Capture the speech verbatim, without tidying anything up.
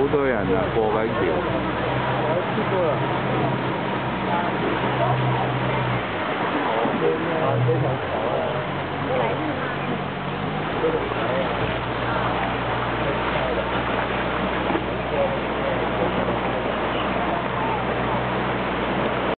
多人啊，過緊橋。 我試過啦。哦，非常好。